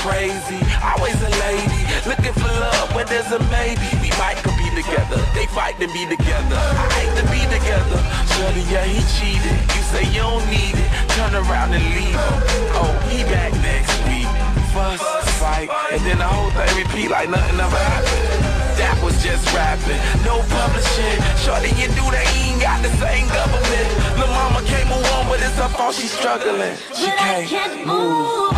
crazy, always a lady, looking for love when there's a maybe. We might could be together, they fight to be together. I hate to be together. Shorty, yeah, he cheated. You say you don't need it, turn around and leave him. Oh, he back next week. Fuss, fight, and then the whole thing repeat like nothing ever happened. That was just rapping, no publishing. Shorty, you do that, he ain't got the same government. Lil' mama came along, but it's her fault she's struggling. She can't move.